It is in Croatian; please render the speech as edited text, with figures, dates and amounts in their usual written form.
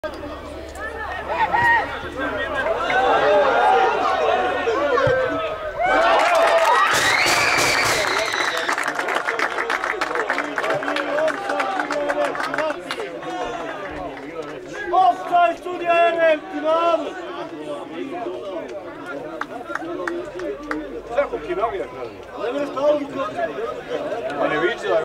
Offside sudija je finalu! Svakog ki navija krali. Ne mre stavili. Pa ne viđela.